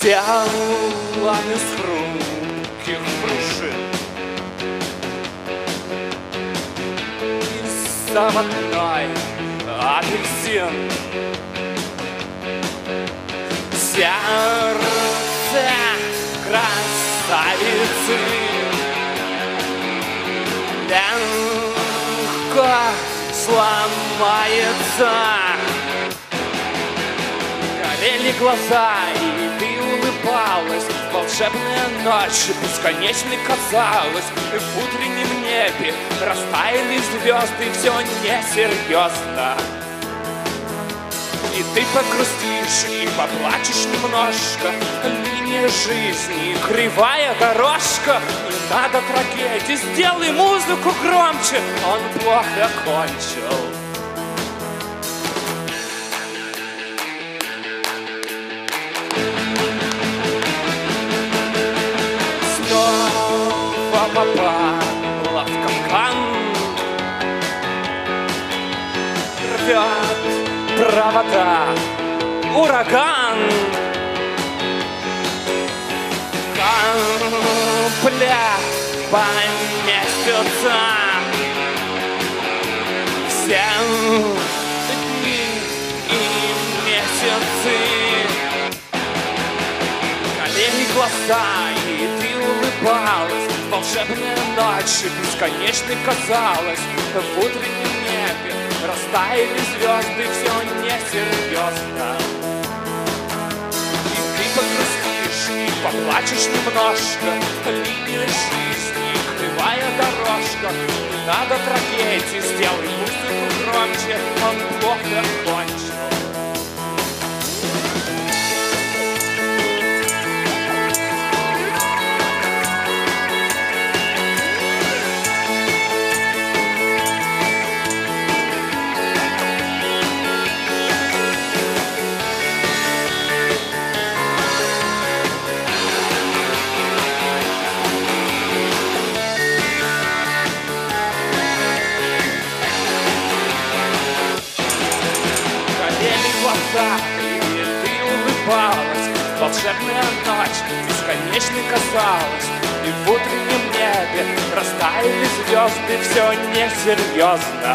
Сделан из хрупких пружин, из заводной апельсин. Сердце красавицы легко сломается. Горели глаза, и ты улыбалась. Волшебная ночь бесконечной казалась. И в утреннем небе растаяли звезды. Все несерьезно. И ты погрустишь и поплачешь немножко. Линия жизни, кривая дорожка. Не надо трагедии, сделай музыку громче. Он плохо кончил. Снова попала в капкан. Рвет провода ураган. Капля поместится. Все дни и месяцы. Горели глаза, и ты улыбалась. Волшебная ночь бесконечной казалась. В утреннем небе растаяли звезды, все несерьезно. И ты погрустишь и поплачешь немножко. Линия жизни, кривая дорожка. Не надо трагедии, сделай музыку громче. Он плохо кончил. И ты улыбалась. Волшебная ночь бесконечной казалась. И в утреннем небе растаяли звезды. Все несерьезно.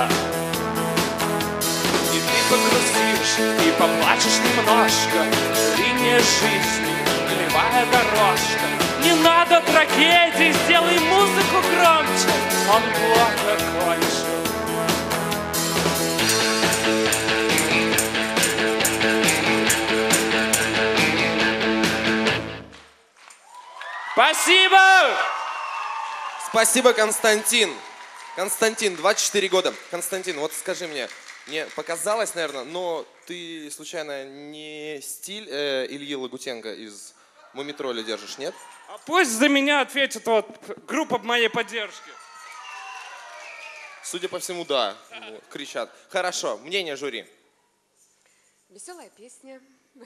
И ты погрустишь и поплачешь немножко. Линия жизни, кривая дорожка. Не надо трагедии, сделай музыку громче. Он плохо кончил. Спасибо! Спасибо, Константин. Константин, 24 года. Константин, вот скажи мне показалось, наверное, но ты случайно не стиль Ильи Лагутенко из «Мумитроля» держишь, нет? А пусть за меня ответит вот группа моей поддержки. Судя по всему, да. Кричат. Хорошо, мнение жюри. Веселая песня.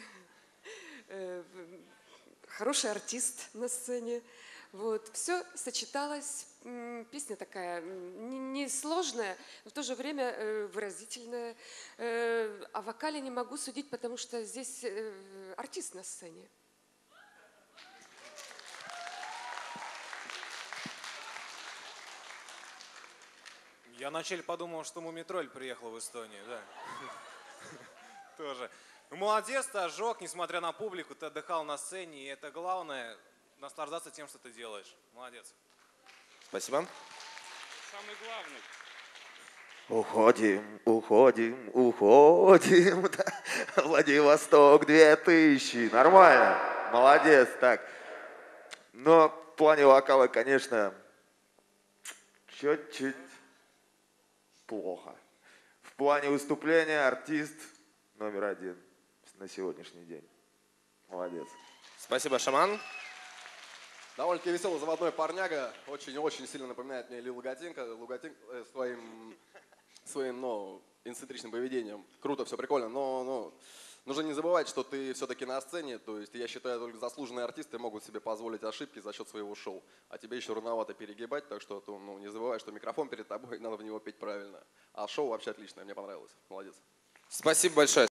Хороший артист на сцене. Вот. Все сочеталось. Песня такая несложная, но в то же время выразительная. О вокале не могу судить, потому что здесь артист на сцене. Я вначале подумал, что Мумитроль приехал в Эстонию, да. Тоже. Ну, молодец, ты ожег, несмотря на публику, ты отдыхал на сцене, и это главное, наслаждаться тем, что ты делаешь. Молодец. Спасибо. Самый главный. Уходим, уходим, уходим. Да. Владивосток 2000. Нормально. Молодец. Так. Но в плане вокала, конечно, чуть-чуть плохо. В плане выступления артист номер 1 на сегодняшний день. Молодец. Спасибо, Шаман. Довольно-таки веселый заводной парняга. Очень-очень сильно напоминает мне Илью Лагутенко своим инцентричным поведением. Круто, все прикольно. Но нужно не забывать, что ты все-таки на сцене. То есть я считаю, только заслуженные артисты могут себе позволить ошибки за счет своего шоу. А тебе еще рановато перегибать. Так что не забывай, что микрофон перед тобой, надо в него петь правильно. А шоу вообще отличное, мне понравилось. Молодец. Спасибо большое.